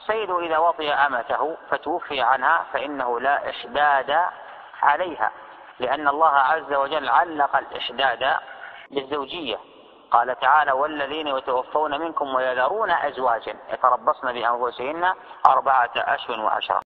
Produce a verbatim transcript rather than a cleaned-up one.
والسيد إذا وطئ أمته فتوفي عنها فإنه لا إحداد عليها، لأن الله عز وجل علق الإحداد بالزوجية. قال تعالى: والذين يتوفون منكم ويذرون أزواجا يتربصن بأنفسهن أربعة أشهر وعشرة.